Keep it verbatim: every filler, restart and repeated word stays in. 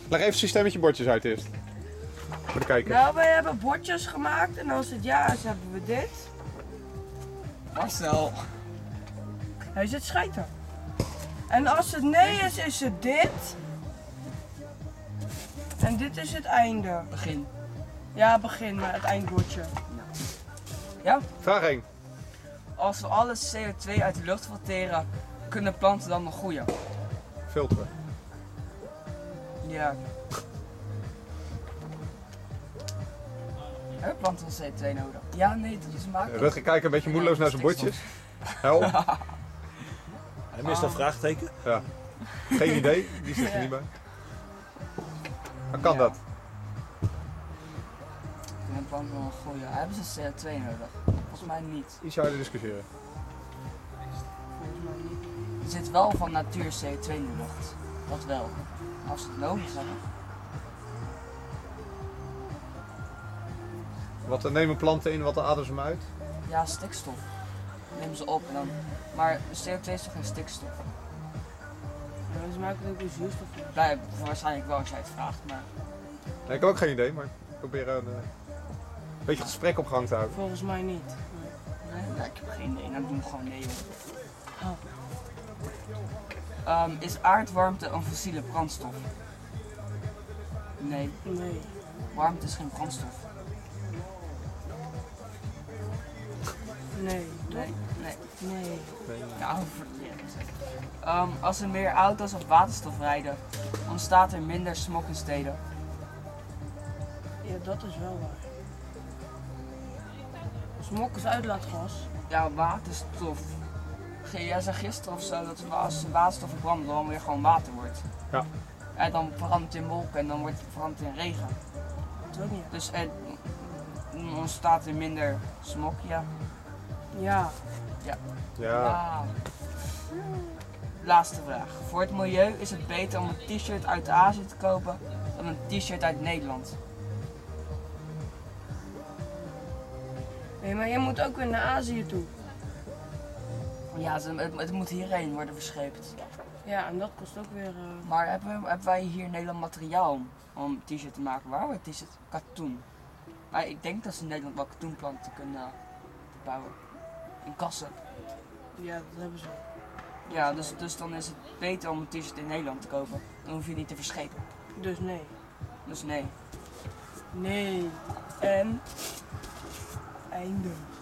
Leg even het systeem met je bordjes uit eerst. Voor de kijkers. Nou, wij hebben bordjes gemaakt en als het ja is, hebben we dit. Marcel. Hij zit schijten. En als het nee is, is het dit. En dit is het einde. Begin. Ja, begin, maar het eindbordje. Ja? Vraag één. Als we alle C O twee uit de lucht filteren, kunnen planten dan nog groeien? Filteren. Ja. Hebben planten dan C O twee nodig? Ja, nee, dat is maken. Rutger kijkt een beetje moedeloos naar zijn bordjes. Help. Hij mist een vraagteken. Ja. Geen idee, die zit er niet bij. Maar kan Ja. dat? Kunnen planten dan nog groeien? Hebben ze C O twee nodig? Volgens mij niet. Iets harder discussiëren. Er zit wel van natuur C O twee in de lucht. Dat wel. Als ze het nodig hebben. Wat nemen planten in, wat ademen ze hem uit? Ja, stikstof. Nemen ze op en dan. Maar C O twee is toch geen stikstof? Ja, ze maken ook weer zuurstof. Blij, waarschijnlijk wel als jij het vraagt, maar. Nee, ik heb ook geen idee, maar ik probeer een uh, beetje gesprek op gang te houden. Volgens mij niet. Nee, nee, ik heb geen idee. Dan doen we gewoon nee. Oh. Um, is aardwarmte een fossiele brandstof? Nee, Nee. warmte is geen brandstof. Nee. Nee, nee. Nee. Ja, um, als er meer auto's op waterstof rijden, ontstaat er minder smog in steden. Ja, dat is wel waar. Smok is uitlaatgas. Ja, waterstof. Ge- Jij zei gisteren of zo dat als waterstof verbrandt, dan weer gewoon water wordt. Ja. En dan verandert het in wolken en dan wordt het veranderd in regen. Dat ook niet. Dus er dan ontstaat er minder smog, ja. Ja. Ja. Ja. Laatste vraag. Voor het milieu is het beter om een t-shirt uit Azië te kopen dan een t-shirt uit Nederland. Nee, maar je moet ook weer naar Azië toe. Ja, ze- het, het moet hierheen worden verscheept. Ja, en dat kost ook weer... eh, Maar hebben, hebben wij hier in Nederland materiaal om, om een t-shirt te maken? Waar wordt t-shirt? Katoen. Maar ik denk dat ze in Nederland wel katoenplanten kunnen bouwen. In kassen. Ja, dat hebben ze. Ja, dus, dus dan is het beter om een t-shirt in Nederland te kopen. Dan hoef je niet te verschepen. Dus nee. Dus nee. Nee. En... Einde.